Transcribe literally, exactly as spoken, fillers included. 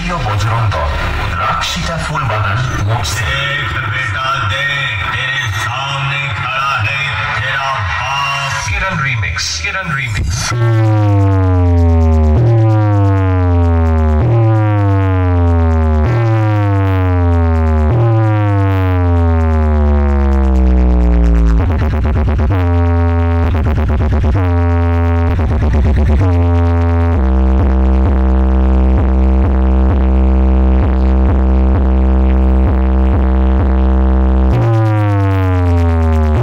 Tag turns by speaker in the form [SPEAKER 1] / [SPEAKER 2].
[SPEAKER 1] क्षत्रिय बजरंग दल राक्षिता फूल बागान
[SPEAKER 2] देख बेटा देख, तेरे सामने खड़ा है तेरा बाप।
[SPEAKER 1] किरण रीमिक्स किरण रीमिक्स